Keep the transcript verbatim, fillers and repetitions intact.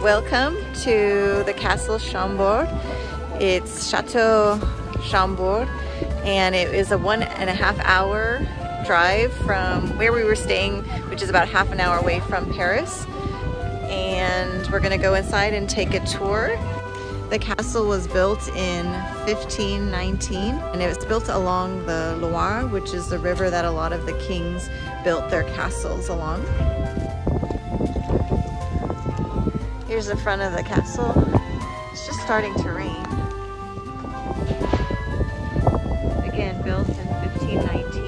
Welcome to the Castle Chambord. It's Château Chambord, and it is a one and a half hour drive from where we were staying, which is about half an hour away from Paris. And we're gonna go inside and take a tour. The castle was built in fifteen nineteen, and it was built along the Loire, which is the river that a lot of the kings built their castles along. Here's the front of the castle. It's just starting to rain. Again, built in fifteen nineteen.